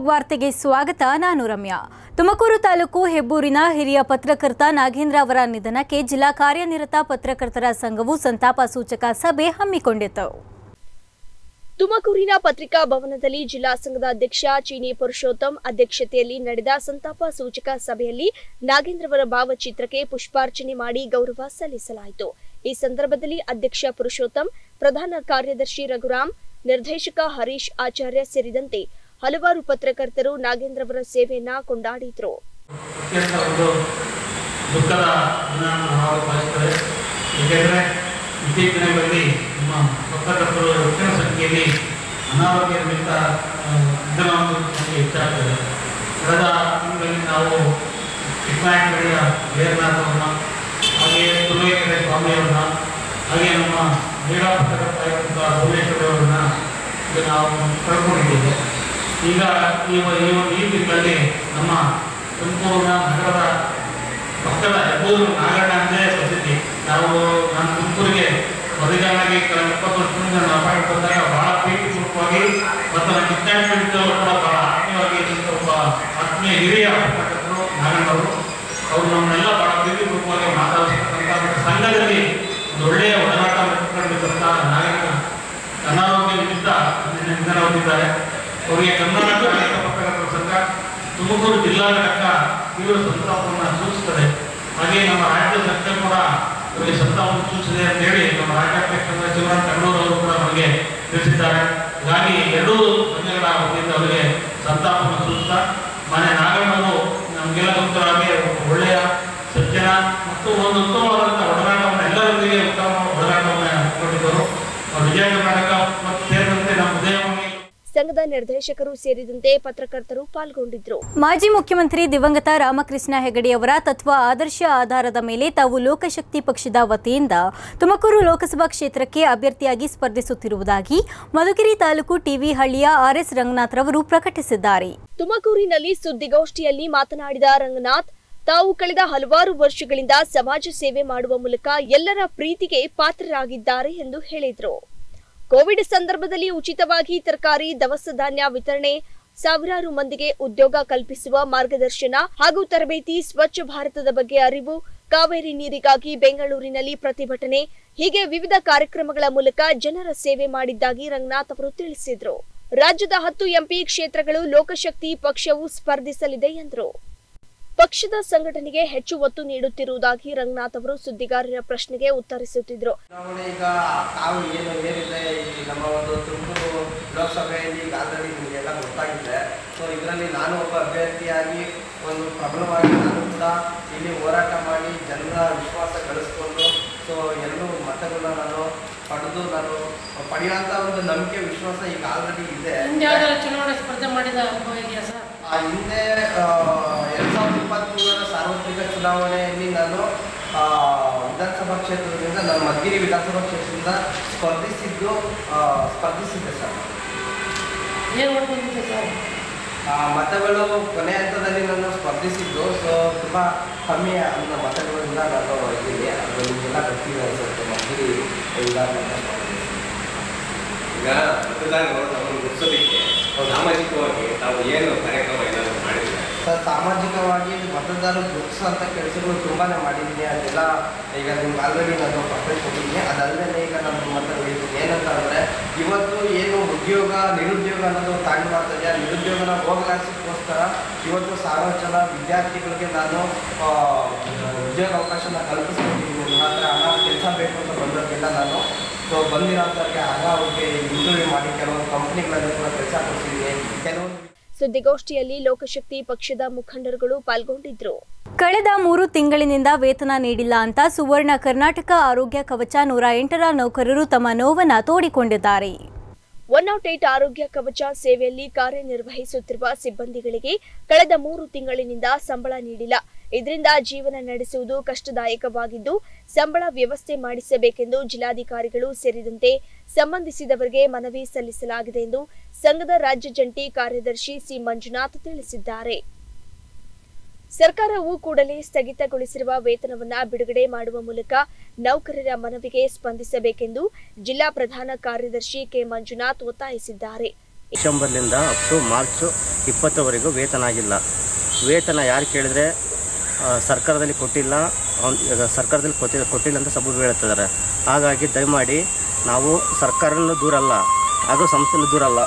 ವಾರ್ತೆಗೆ ಸ್ವಾಗತ. ನಾನು ರಮ್ಯಾ. ತುಮಕೂರು ತಾಲೂಕು ಹೆಬ್ಬೂರಿನ ಹಿರಿಯ ಪತ್ರಕರ್ತ ನಾಗೇಂದ್ರ ಅವರ ನಿಧನಕ್ಕೆ ಜಿಲ್ಲಾ ಕಾರ್ಯನಿರತ ಪತ್ರಕರ್ತರ ಸಂಘವು ಸಂತಾಪ ಸೂಚಕ ಸಭೆ ಹಮ್ಮಿಕೊಂಡಿತು. ತುಮಕೂರಿನ ಪತ್ರಿಕಾ ಭವನದಲ್ಲಿ ಜಿಲ್ಲಾ ಸಂಘದ ಅಧ್ಯಕ್ಷ ಚೀನಿ ಪುರುಷೋತ್ತಮ್ ಅಧ್ಯಕ್ಷತೆಯಲ್ಲಿ ನಡೆದ ಸಂತಾಪ ಸೂಚಕ ಸಭೆಯಲ್ಲಿ ನಾಗೇಂದ್ರವರ ಭಾವಚಿತ್ರಕ್ಕೆ ಪುಷ್ಪಾರ್ಚನೆ ಮಾಡಿ ಗೌರವ ಸಲ್ಲಿಸಲಾಯಿತು. ಈ ಸಂದರ್ಭದಲ್ಲಿ ಅಧ್ಯಕ್ಷ ಪುರುಷೋತ್ತಮ್, ಪ್ರಧಾನ ಕಾರ್ಯದರ್ಶಿ ರಘುರಾಮ್, ನಿರ್ದೇಶಕ ಹರೀಶ್ ಆಚಾರ್ಯ ಸೇರಿದಂತೆ ಹಲವಾರು ಪತ್ರಕರ್ತರು ನಾಗೇಂದ್ರವರ ಸೇವೆಯನ್ನ ಕೊಂಡಾಡಿದರು. ಇತ್ತೀಚಿನಗಳಲ್ಲಿ ನಮ್ಮ ಪತ್ರಕರ್ತರು ಹೆಚ್ಚಿನ ಸಂಖ್ಯೆಯಲ್ಲಿ ಅನಾರೋಗ್ಯ ನಿಮಿತ್ತ ನಿಧನವನ್ನು ಹೆಚ್ಚಾಗ್ತದೆ. ಕಳೆದ ತಿಂಗಳಲ್ಲಿ ನಾವು ಚಿಕ್ಕನಾಯಕನಹಳ್ಳಿಯ ಬೇರನಾಥ್ ಅವ್ರನ್ನ, ಹಾಗೆಯೇ ತುರುವೇಕೆರೆ ಸ್ವಾಮಿಯವ್ರನ್ನ, ಹಾಗೆ ನಮ್ಮ ಮಹಿಳಾ ಪತ್ರಕರ್ತ ಭುವನೇಶ್ವರಿ ಈಗ ನಾವು ಕಳ್ಕೊಂಡಿದ್ದೇವೆ. ಈಗ ಈ ತಿಂಗಳಲ್ಲಿ ನಮ್ಮ ತುಮಕೂರಿನ ನಗರದ ಪಕ್ಕದ ಹೆಬ್ಬೂರು ನಾಗಣ್ಣ ಅಂದರೆ ಪ್ರಸಿದ್ಧಿ. ನಾನು ತುಮಕೂರಿಗೆ ಮೊದಲಿಗಾಗಿ 20 ವರ್ಷದಿಂದ ನಾವು ಬಂದಾಗ ಬಹಳ ಪ್ರೀತಿಪೂರ್ವಕವಾಗಿ ಮತ್ತು ನನ್ನ ಚಿಕ್ಕನಾಯಕನಹಳ್ಳಿ ಕೂಡ ಬಹಳ ಆತ್ಮೀಯವಾಗಿ ಒಬ್ಬ ಆತ್ಮೀಯ ಹಿರಿಯ ಪತ್ರಕರ್ತರು ನಾಗಣ್ಣವರು. ಅವರು ನಮ್ಮನ್ನೆಲ್ಲ ಬಹಳ ಪ್ರೀತಿಪೂರ್ವಕವಾಗಿ ಮಾತಾಡಿಸ್ತಕ್ಕಂಥ ಸಂಘದಲ್ಲಿ ಒಂದು ಒಳ್ಳೆಯ ಒಡನಾಟ ಮಾಡಿಕೊಂಡಿದ್ದಂಥ ನಾಗಣ್ಣ ಅನಾರೋಗ್ಯ ನಿಮಿತ್ತ ನಿಧನ ಹೊಂದಿದ್ದಾರೆ. ಅವರಿಗೆ ಕರ್ನಾಟಕ ಪತ್ರಕರ್ತರ ಸಂಘ ತುಮಕೂರು ಜಿಲ್ಲಾ ಘಟಕ ತೀವ್ರ ಸಂತಾಪವನ್ನು ಸೂಚಿಸುತ್ತದೆ. ಹಾಗೆಯೇ ನಮ್ಮ ರಾಜ್ಯ ಸರ್ಕಾರ ಕೂಡ ಅವರಿಗೆ ಸಂತಾಪವನ್ನು ಸೂಚಿಸಿದೆ ಅಂತೇಳಿ ನಮ್ಮ ರಾಜ್ಯಾಧ್ಯಕ್ಷ ಶಿವರಾಮ್ ತಂಗಡೂರು ಅವರು ಕೂಡ ನಮಗೆ ತಿಳಿಸಿದ್ದಾರೆ. ಹೀಗಾಗಿ ಎರಡೂ ಸಂಘಗಳ ವತಿಯಿಂದ ಅವರಿಗೆ ಸಂತಾಪವನ್ನು ಸೂಚಿಸ್ತಾ, ಮನೆ ನಾಗಣ್ಣವರು ನಮಗೆಲ್ಲ ಗೊತ್ತಾಗಿ ಒಳ್ಳೆಯ ಸಜ್ಜನ ಮತ್ತು ಒಂದು ಉತ್ತಮವಾದಂಥ ಒಡನಾಟವನ್ನು ಎಲ್ಲರೊಂದಿಗೆ ಉತ್ತಮ ಒಡನಾಟವನ್ನು ಕೊಟ್ಟಿದ್ದರು. ವಿಜಯ ಕರ್ನಾಟಕ ಮತ್ತು ಸೇರಿದಂತೆ ನಮ್ಮ ಉದಯವಾಣಿ ಸಂಘದ ನಿರ್ದೇಶಕರು ಸೇರಿದಂತೆ ಪತ್ರಕರ್ತರು ಪಾಲ್ಗೊಂಡಿದ್ದರು. ಮಾಜಿ ಮುಖ್ಯಮಂತ್ರಿ ದಿವಂಗತ ರಾಮಕೃಷ್ಣ ಹೆಗಡೆಯವರ ತತ್ವ ಆದರ್ಶ ಆಧಾರದ ಮೇಲೆ ತಾವು ಲೋಕಶಕ್ತಿ ಪಕ್ಷದ ವತಿಯಿಂದ ತುಮಕೂರು ಲೋಕಸಭಾ ಕ್ಷೇತ್ರಕ್ಕೆ ಅಭ್ಯರ್ಥಿಯಾಗಿ ಸ್ಪರ್ಧಿಸುತ್ತಿರುವುದಾಗಿ ಮಧುಗಿರಿ ತಾಲೂಕು ಟಿವಿ ಹಳ್ಳಿಯ ಆರ್ಎಸ್ ರಂಗನಾಥ್ ರವರು ಪ್ರಕಟಿಸಿದ್ದಾರೆ. ತುಮಕೂರಿನಲ್ಲಿ ಸುದ್ದಿಗೋಷ್ಠಿಯಲ್ಲಿ ಮಾತನಾಡಿದ ರಂಗನಾಥ್, ತಾವು ಕಳೆದ ಹಲವಾರು ವರ್ಷಗಳಿಂದ ಸಮಾಜ ಸೇವೆ ಮಾಡುವ ಮೂಲಕ ಎಲ್ಲರ ಪ್ರೀತಿಗೆ ಪಾತ್ರರಾಗಿದ್ದಾರೆ ಎಂದು ಹೇಳಿದರು. ಕೋವಿಡ್ ಸಂದರ್ಭದಲ್ಲಿ ಉಚಿತವಾಗಿ ತರಕಾರಿ, ದವಸ ಧಾನ್ಯ ವಿತರಣೆ, ಸಾವಿರಾರು ಮಂದಿಗೆ ಉದ್ಯೋಗ ಕಲ್ಪಿಸುವ ಮಾರ್ಗದರ್ಶನ ಹಾಗೂ ತರಬೇತಿ, ಸ್ವಚ್ಛ ಭಾರತದ ಬಗ್ಗೆ ಅರಿವು, ಕಾವೇರಿ ನೀರಿಗಾಗಿ ಬೆಂಗಳೂರಿನಲ್ಲಿ ಪ್ರತಿಭಟನೆ, ಹೀಗೆ ವಿವಿಧ ಕಾರ್ಯಕ್ರಮಗಳ ಮೂಲಕ ಜನರ ಸೇವೆ ಮಾಡಿದ್ದಾಗಿ ರಂಗನಾಥ್ ಅವರು ತಿಳಿಸಿದರು. ರಾಜ್ಯದ 10 ಎಂಪಿ ಕ್ಷೇತ್ರಗಳು ಲೋಕಶಕ್ತಿ ಪಕ್ಷವು ಸ್ಪರ್ಧಿಸಲಿದೆ ಎಂದರು. ಪಕ್ಷದ ಸಂಘಟನೆಗೆ ಹೆಚ್ಚು ಒತ್ತು ನೀಡುತ್ತಿರುವುದಾಗಿ ರಂಗನಾಥ್ ಅವರು ಸುದ್ದಿಗಾರರ ಪ್ರಶ್ನೆಗೆ ಉತ್ತರಿಸುತ್ತಿದ್ದರು. ಈಗ ತಾವು ಏನಿದೆ ನಮ್ಮ ಒಂದು ತುಮಕೂರು ಲೋಕಸಭೆಯಲ್ಲಿ ಈಗ ಆಲ್ರೆಡಿ ನಿಮಗೆಲ್ಲ ಗೊತ್ತಾಗಿದೆ. ಸೊ ಇದರಲ್ಲಿ ನಾನು ಒಬ್ಬ ಅಭ್ಯರ್ಥಿಯಾಗಿ ಒಂದು ಪ್ರಬಲವಾಗಿ ನಾನು ಕೂಡ ಇಲ್ಲಿ ಹೋರಾಟ ಮಾಡಿ ಜನರ ವಿಶ್ವಾಸ ಗಳಿಸ್ಕೊಂಡು ಎರಡು ಮತಗಳನ್ನ ನಾನು ಪಡೆದು ಪಡೆಯುವಂಥ ಒಂದು ನಂಬಿಕೆ ವಿಶ್ವಾಸ ಈಗ ಆಲ್ರೆಡಿ ಇದೆ. ಚುನಾವಣೆ ಸ್ಪರ್ಧೆ ಮಾಡಿದ ಹಿಂದೆ 2023ರ ಸಾರ್ವತ್ರಿಕ ಚುನಾವಣೆಯಲ್ಲಿ ನಾನು ವಿಧಾನಸಭಾ ಕ್ಷೇತ್ರದಿಂದ ನಾನು ಮಧುಗಿರಿ ವಿಧಾನಸಭಾ ಕ್ಷೇತ್ರದಿಂದ ಸ್ಪರ್ಧಿಸಿದ್ದೆ ಸರ್. ಮತಗಳು ಕೊನೆ ಹಂತದಲ್ಲಿ ನಾನು ಸ್ಪರ್ಧಿಸಿದ್ದು. ಸೊ ತುಂಬ ಕಮ್ಮಿ ಅನ್ನೋ ಮತಗಳಿಂದ ನಾನು ಇದ್ದೀನಿ. ಅದು ನಿಮಗೆಲ್ಲ ಗೊತ್ತಿದೆ ಅನ್ಸುತ್ತೆ. ಮಧುಗಿರಿ ಈಗ ಮತದಾರರು ಗುರುತಿಸೋದಕ್ಕೆ ಸಾಮಾಜಿಕವಾಗಿ ತಾವು ಏನು ಕಾರ್ಯಕ್ರಮ ಏನಾದರೂ ಮಾಡಿದ್ದೀರಾ ಸರ್? ಸಾಮಾಜಿಕವಾಗಿ ಮತದಾರರು ಗುರುತಿಸುವಂಥ ಕೆಲಸಗಳು ತುಂಬಾ ಮಾಡಿದ್ದೀನಿ. ಅದೆಲ್ಲ ಈಗ ನಿಮ್ಗೆ ಆಲ್ರೆಡಿ ನಾನು ಪರ್ಫೆಕ್ಟ್ ಕೊಟ್ಟಿದ್ದೀನಿ. ಅದಲ್ಲದೆ ಈಗ ನಾನು ಮಾತಾಡ್ತೀನಿ ಏನಂತ ಅಂದರೆ, ಇವತ್ತು ಏನು ನಿರುದ್ಯೋಗ ಅನ್ನೋದು ತಾಂಡಿ ಮಾಡ್ತಿದೆ. ಆ ನಿರುದ್ಯೋಗನ ಹೋಗಲಾಡಿಸೋಕ್ಕೋಸ್ಕರ ಇವತ್ತು ಸಾವಿರಾರು ಜನ ವಿದ್ಯಾರ್ಥಿಗಳಿಗೆ ನಾನು ಉದ್ಯೋಗ ಅವಕಾಶನ ಕಲ್ಪಿಸ್ಕೊಟ್ಟಿದ್ದೀನಿ. ನನ್ನ ಹತ್ರ ಹಣ ಕೆಲಸ ಬೇಕು ಅಂತ ಬಂದೋರಿಗೆಲ್ಲ ನಾನು ಬಂದಿರೋಂಥವ್ರಿಗೆ ಅವ್ರಿಗೆ ಇಂಟರ್ವ್ಯೂ ಮಾಡಿ ಕೆಲವೊಂದು ಕಂಪ್ನಿಗಳಲ್ಲಿ ಕೂಡ ಕೆಲಸ ಕೊಡ್ತಿದ್ದೀನಿ. ಸುದ್ದಿಗೋಷ್ಠಿಯಲ್ಲಿ ಲೋಕಶಕ್ತಿ ಪಕ್ಷದ ಮುಖಂಡರುಗಳು ಪಾಲ್ಗೊಂಡಿದ್ದರು. ಕಳೆದ 3 ತಿಂಗಳಿನಿಂದ ವೇತನ ನೀಡಿಲ್ಲ ಅಂತ ಸುವರ್ಣ ಕರ್ನಾಟಕ ಆರೋಗ್ಯ ಕವಚ 108ರ ನೌಕರರು ತಮ್ಮ ನೋವನ್ನು ತೋಡಿಕೊಂಡಿದ್ದಾರೆ. 108 ಆರೋಗ್ಯ ಕವಚ ಸೇವೆಯಲ್ಲಿ ಕಾರ್ಯನಿರ್ವಹಿಸುತ್ತಿರುವ ಸಿಬ್ಬಂದಿಗಳಿಗೆ ಕಳೆದ 3 ತಿಂಗಳಿನಿಂದ ಸಂಬಳ ನೀಡಿಲ್ಲ. ಇದರಿಂದ ಜೀವನ ನಡೆಸುವುದು ಕಷ್ಟದಾಯಕವಾಗಿದ್ದು, ಸಂಬಳ ವ್ಯವಸ್ಥೆ ಮಾಡಿಸಬೇಕೆಂದು ಜಿಲ್ಲಾಧಿಕಾರಿಗಳು ಸೇರಿದಂತೆ ಸಂಬಂಧಿಸಿದವರಿಗೆ ಮನವಿ ಸಲ್ಲಿಸಲಾಗಿದೆ ಎಂದು ಸಂಘದ ರಾಜ್ಯ ಜಂಟಿ ಕಾರ್ಯದರ್ಶಿ ಸಿ ಮಂಜುನಾಥ್ ತಿಳಿಸಿದ್ದಾರೆ. ಸರ್ಕಾರವು ಕೂಡಲೇ ಸ್ಥಗಿತಗೊಳಿಸಿರುವ ವೇತನವನ್ನು ಬಿಡುಗಡೆ ಮಾಡುವ ಮೂಲಕ ನೌಕರರ ಮನವಿಗೆ ಸ್ಪಂದಿಸಬೇಕೆಂದು ಜಿಲ್ಲಾ ಪ್ರಧಾನ ಕಾರ್ಯದರ್ಶಿ ಕೆ ಮಂಜುನಾಥ್ ಒತ್ತಾಯಿಸಿದ್ದಾರೆ. ಡಿಸೆಂಬರ್ಲಿಂದ ಅಪ್ ಟು ಮಾರ್ಚ್ 20ವರೆಗೂ ವೇತನ ಆಗಿಲ್ಲ. ವೇತನ ಯಾರು ಕೇಳಿದ್ರೆ ಸರ್ಕಾರದಲ್ಲಿ ಕೊಟ್ಟಿಲ್ಲ, ಸರ್ಕಾರದಲ್ಲಿ ಕೊಟ್ಟಿಲ್ಲ ಅಂತ ಸಬೂಬು ಹೇಳ್ತಿದ್ದಾರೆ. ಹಾಗಾಗಿ ದಯಮಾಡಿ ನಾವು ಸರ್ಕಾರನೂ ದೂರಲ್ಲ, ಹಾಗೂ ಸಂಸ್ಥೆನೂ ದೂರಲ್ಲ,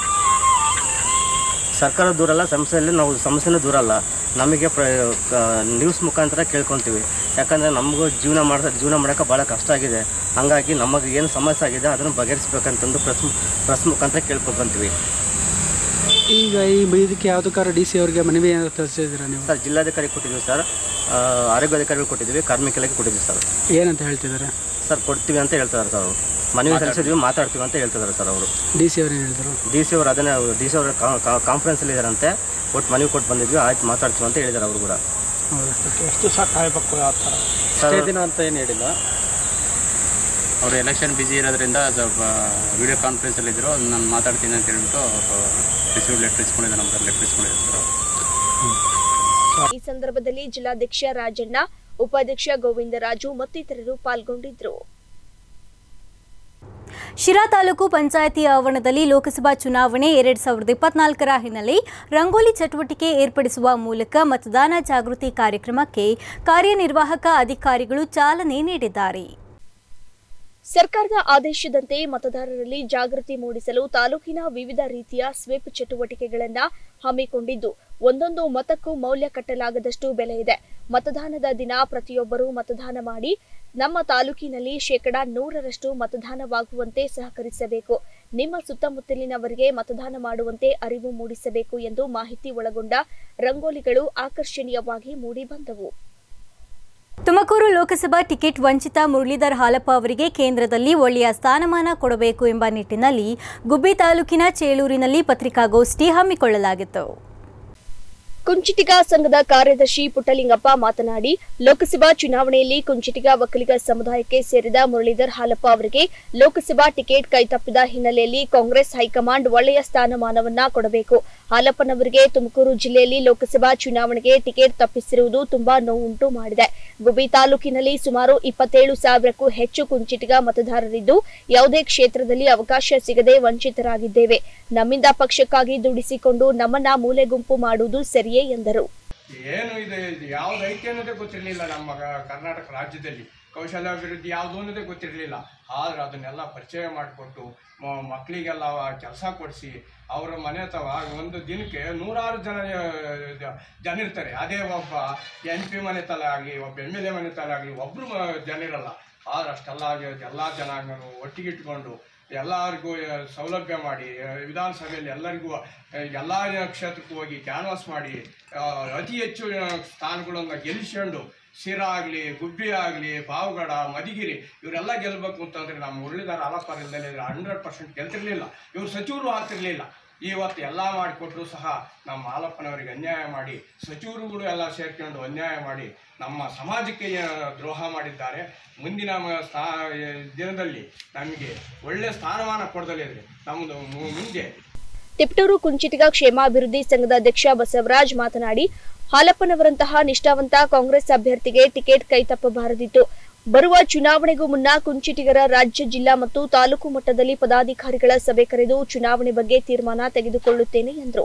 ಸರ್ಕಾರ ದೂರಲ್ಲ, ಸಂಸ್ಥೆನೂ ದೂರಲ್ಲ. ನಮಗೆ ನ್ಯೂಸ್ ಮುಖಾಂತರ ಕೇಳ್ಕೊತೀವಿ. ಯಾಕಂದರೆ ನಮಗೂ ಜೀವನ ಮಾಡೋಕ್ಕೆ ಭಾಳ ಕಷ್ಟ ಆಗಿದೆ. ಹಾಗಾಗಿ ನಮಗೆ ಏನು ಸಮಸ್ಯೆ ಆಗಿದೆ ಅದನ್ನು ಬಗೆಹರಿಸ್ಬೇಕಂತಂದು ಪ್ರೆಸ್ ಮುಖಾಂತರ ಕೇಳ್ಕೊತೀವಿ. ಈಗ ಇದಕ್ಕೆ ಯಾವುದಕ್ಕಾರ ಡಿ ಸಿ ಅವರಿಗೆ ಮನವಿ ತಿಳಿಸಿದ್ದೀರಾ ನೀವು? ಸರ್, ಜಿಲ್ಲಾಧಿಕಾರಿ ಕೊಟ್ಟಿದ್ದೀವಿ ಸರ್, ಆರೋಗ್ಯಾಧಿಕಾರಿಗಳು ಕೊಟ್ಟಿದ್ದೀವಿ, ಕಾರ್ಮಿಕರಿಗೆ ಕೊಟ್ಟಿದ್ದೀವಿ ಸರ್. ಏನಂತ ಹೇಳ್ತಿದ್ದಾರೆ ಸರ್? ಕೊಡ್ತೀವಿ ಅಂತ ಹೇಳ್ತಿದ್ದಾರೆ ಸರ್. ಅವರು ಮನವಿ ಸಲ್ಲಿಸಿದ್ವಿ, ಮಾತಾಡ್ತೀವಿ ಅಂತ ಹೇಳ್ತಿದ್ದಾರೆ ಸರ್. ಅವರು ಡಿ ಸಿ ಅವರು ಏನು ಹೇಳಿದ್ರು? ಡಿ ಸಿ ಅವರು ಅದನ್ನೇ ಡಿ ಸಿ ಅವರು ಕಾನ್ಫರೆನ್ಸಲ್ಲಿ ಇದ್ದಾರಂತೆ, ಒಟ್ಟು ಮನವಿ ಕೊಟ್ಟು ಬಂದಿದ್ವಿ, ಆಯ್ತು ಮಾತಾಡ್ತೀವಿ ಅಂತ ಹೇಳಿದ್ದಾರೆ ಅವರು ಕೂಡ. ಎಷ್ಟು ಸಹ ಕಾಯಬೇಕು ಆ ಥರ ಸರ್ ದಿನ ಅಂತ ಏನು ಹೇಳಿಲ್ಲ. ಅವರು ಎಲೆಕ್ಷನ್ ಬ್ಯುಸಿ ಇರೋದ್ರಿಂದ ಸ್ವಲ್ಪ ವಿಡಿಯೋ ಕಾನ್ಫರೆನ್ಸಲ್ಲಿ ಇದ್ದರು. ನಾನು ಮಾತಾಡ್ತೀನಿ ಅಂತ ಹೇಳ್ಬಿಟ್ಟು ರಿಸೀವ್ ಲೆಟರ್ ಇಸ್ಕೊಂಡಿದ್ದೆ, ನಮ್ಮ ಲೆಟರ್ ಇಸ್ಕೊಂಡಿದ್ದಾರೆ. ಈ ಸಂದರ್ಭದಲ್ಲಿ ಜಿಲ್ಲಾಧ್ಯಕ್ಷ ರಾಜಣ್ಣ, ಉಪಾಧ್ಯಕ್ಷ ಗೋವಿಂದರಾಜು ಮತ್ತಿತರರು ಪಾಲ್ಗೊಂಡಿದ್ದರು. ಶಿರಾ ತಾಲೂಕು ಪಂಚಾಯಿತಿ ಆವರಣದಲ್ಲಿ ಲೋಕಸಭಾ ಚುನಾವಣೆ 2024ರ ಹಿನ್ನೆಲೆ ರಂಗೋಲಿ ಚಟುವಟಿಕೆ ಏರ್ಪಡಿಸುವ ಮೂಲಕ ಮತದಾನ ಜಾಗೃತಿ ಕಾರ್ಯಕ್ರಮಕ್ಕೆ ಕಾರ್ಯನಿರ್ವಾಹಕ ಅಧಿಕಾರಿಗಳು ಚಾಲನೆ ನೀಡಿದ್ದಾರೆ. ಸರ್ಕಾರದ ಆದೇಶದಂತೆ ಮತದಾರರಲ್ಲಿ ಜಾಗೃತಿ ಮೂಡಿಸಲು ತಾಲೂಕಿನ ವಿವಿಧ ರೀತಿಯ ಸ್ವೀಪ್ ಚಟುವಟಿಕೆಗಳನ್ನು ಹಮ್ಮಿಕೊಂಡಿದ್ದು, ಒಂದೊಂದು ಮತಕ್ಕೂ ಮೌಲ್ಯ ಕಟ್ಟಲಾಗದಷ್ಟು ಬೆಲೆ ಇದೆ. ಮತದಾನದ ದಿನ ಪ್ರತಿಯೊಬ್ಬರೂ ಮತದಾನ ಮಾಡಿ ನಮ್ಮ ತಾಲೂಕಿನಲ್ಲಿ 100% ಮತದಾನವಾಗುವಂತೆ ಸಹಕರಿಸಬೇಕು. ನಿಮ್ಮ ಸುತ್ತಮುತ್ತಲಿನವರಿಗೆ ಮತದಾನ ಮಾಡುವಂತೆ ಅರಿವು ಮೂಡಿಸಬೇಕು ಎಂದು ಮಾಹಿತಿ ಒಳಗೊಂಡ ರಂಗೋಲಿಗಳು ಆಕರ್ಷಣೀಯವಾಗಿ ಮೂಡಿಬಂದವು. ತುಮಕೂರು ಲೋಕಸಭಾ ಟಿಕೆಟ್ ವಂಚಿತ ಮುರಳೀಧರ್ ಹಾಲಪ್ಪ ಅವರಿಗೆ ಕೇಂದ್ರದಲ್ಲಿ ಒಳ್ಳೆಯ ಸ್ಥಾನಮಾನ ಕೊಡಬೇಕು ಎಂಬ ನಿಟ್ಟಿನಲ್ಲಿ ಗುಬ್ಬಿ ತಾಲೂಕಿನ ಚೇಳೂರಿನಲ್ಲಿ ಪತ್ರಿಕಾಗೋಷ್ಠಿ ಹಮ್ಮಿಕೊಳ್ಳಲಾಗಿತ್ತು. ಕುಂಚಿಟಿಗ ಸಂಘದ ಕಾರ್ಯದರ್ಶಿ ಪುಟ್ಟಲಿಂಗಪ್ಪ ಮಾತನಾಡಿ, ಲೋಕಸಭಾ ಚುನಾವಣೆಯಲ್ಲಿ ಕುಂಚಿಟಿಗ ಒಕ್ಕಲಿಗ ಸಮುದಾಯಕ್ಕೆ ಸೇರಿದ ಮುರಳೀಧರ್ ಹಾಲಪ್ಪ ಅವರಿಗೆ ಲೋಕಸಭಾ ಟಿಕೆಟ್ ಕೈತಪ್ಪಿದ ಹಿನ್ನೆಲೆಯಲ್ಲಿ ಕಾಂಗ್ರೆಸ್ ಹೈಕಮಾಂಡ್ ಒಳ್ಳೆಯ ಸ್ಥಾನಮಾನವನ್ನ ಕೊಡಬೇಕು. ಹಾಲಪ್ಪನವರಿಗೆ ತುಮಕೂರು ಜಿಲ್ಲೆಯಲ್ಲಿ ಲೋಕಸಭಾ ಚುನಾವಣೆಗೆ ಟಿಕೆಟ್ ತಪ್ಪಿಸಿರುವುದು ತುಂಬಾ ನೋವುಂಟು ಮಾಡಿದೆ. ಗುಬ್ಬಿ ತಾಲೂಕಿನಲ್ಲಿ ಸುಮಾರು 27,000ಕ್ಕೂ ಹೆಚ್ಚು ಕುಂಚಿಟಿಗ ಮತದಾರರಿದ್ದು, ಯಾವುದೇ ಕ್ಷೇತ್ರದಲ್ಲಿ ಅವಕಾಶ ಸಿಗದೆ ವಂಚಿತರಾಗಿದ್ದೇವೆ. ನಮ್ಮಿಂದ ಪಕ್ಷಕ್ಕಾಗಿ ದುಡಿಸಿಕೊಂಡು ನಮ್ಮನ್ನ ಮೂಲೆ ಗುಂಪು ಮಾಡುವುದು ಸರಿಯೇ ಎಂದರು. ಏನು ಇದು ಯಾವ್ದು ಐತೆ ಅನ್ನೋದೇ ಗೊತ್ತಿರಲಿಲ್ಲ. ನಮ್ಮ ಕರ್ನಾಟಕ ರಾಜ್ಯದಲ್ಲಿ ಕೌಶಲ್ಯಾಭಿವೃದ್ಧಿ ಯಾವುದು ಅನ್ನೋದೇ ಗೊತ್ತಿರಲಿಲ್ಲ. ಆದ್ರೆ ಅದನ್ನೆಲ್ಲ ಪರಿಚಯ ಮಾಡಿಕೊಟ್ಟು ಮಕ್ಕಳಿಗೆಲ್ಲ ಕೆಲಸ ಕೊಡಿಸಿ ಅವರ ಮನೆ ಅಥವಾ ಒಂದು ದಿನಕ್ಕೆ 100 ಜನ ಇರ್ತಾರೆ. ಅದೇ ಒಬ್ಬ MP ಮನೆ ತಲೆ ಆಗಲಿ, ಒಬ್ಬ MLA ಮನೆ ತಲೆ ಆಗಲಿ, ಒಬ್ಬರು ಜನ ಇರಲ್ಲ. ಆದ್ರೆ ಅಷ್ಟೆಲ್ಲ ಎಲ್ಲ ಜನಾಂಗನೂ ಒಟ್ಟಿಗಿಟ್ಕೊಂಡು ಎಲ್ಲರಿಗೂ ಸೌಲಭ್ಯ ಮಾಡಿ ವಿಧಾನಸಭೆಯಲ್ಲಿ ಎಲ್ಲರಿಗೂ ಎಲ್ಲ ಕ್ಷೇತ್ರಕ್ಕೂ ಹೋಗಿ ಕ್ಯಾನ್ವಾಸ್ ಮಾಡಿ ಅತಿ ಹೆಚ್ಚು ಸ್ಥಾನಗಳನ್ನು ಗೆಲ್ಲಿಸ್ಕೊಂಡು ಶಿರಾ ಆಗಲಿ, ಗುಬ್ಬಿ ಆಗಲಿ, ಪಾವಗಡ, ಮಧುಗಿರಿ ಇವರೆಲ್ಲ ಗೆಲ್ಲಬೇಕು ಅಂತಂದರೆ ನಮ್ಮ ಮುರಳೀಧರ್ ಹಾಲಪ್ಪ ಇಲ್ಲದೆ 100% ಗೆಲ್ತಿರ್ಲಿಲ್ಲ. ಇವರು ಸಚಿವರು ಆಗ್ತಿರ್ಲಿಲ್ಲ. ಇವತ್ತು ಎಲ್ಲ ಮಾಡಿಕೊಟ್ರು ಸಹ ನಮ್ಮ ಹಾಲಪ್ಪನವರಿಗೆ ಅನ್ಯಾಯ ಮಾಡಿ, ಸಚಿವರುಗಳು ಎಲ್ಲ ಸೇರ್ಕೊಂಡು ಅನ್ಯಾಯ ಮಾಡಿ ನಮ್ಮ ಸಮಾಜಕ್ಕೆ ದ್ರೋಹ ಮಾಡಿದ್ದಾರೆ. ಮುಂದಿನ ದಿನದಲ್ಲಿ ನಮಗೆ ಒಳ್ಳೆ ಸ್ಥಾನಮಾನ ಕೊಡದಲ್ಲಿದೆ. ನಮ್ಮದು ಮುಂದೆ ತಿಪಟೂರು ಕುಂಚಿಟಿಗ ಕ್ಷೇಮಾಭಿವೃದ್ಧಿ ಸಂಘದ ಅಧ್ಯಕ್ಷ ಬಸವರಾಜ್ ಮಾತನಾಡಿ, ಹಾಲಪ್ಪನವರಂತಹ ನಿಷ್ಠಾವಂತ ಕಾಂಗ್ರೆಸ್ ಅಭ್ಯರ್ಥಿಗೆ ಟಿಕೆಟ್ ಕೈತಪ್ಪಬಾರದಿತ್ತು. ಬರುವ ಚುನಾವಣೆಗೂ ಮುನ್ನ ಕುಂಚಿಟಿಗರ ರಾಜ್ಯ, ಜಿಲ್ಲಾ ಮತ್ತು ತಾಲೂಕು ಮಟ್ಟದಲ್ಲಿ ಪದಾಧಿಕಾರಿಗಳ ಸಭೆ ಕರೆದು ಚುನಾವಣೆ ಬಗ್ಗೆ ತೀರ್ಮಾನ ತೆಗೆದುಕೊಳ್ಳುತ್ತೇನೆ ಎಂದರು.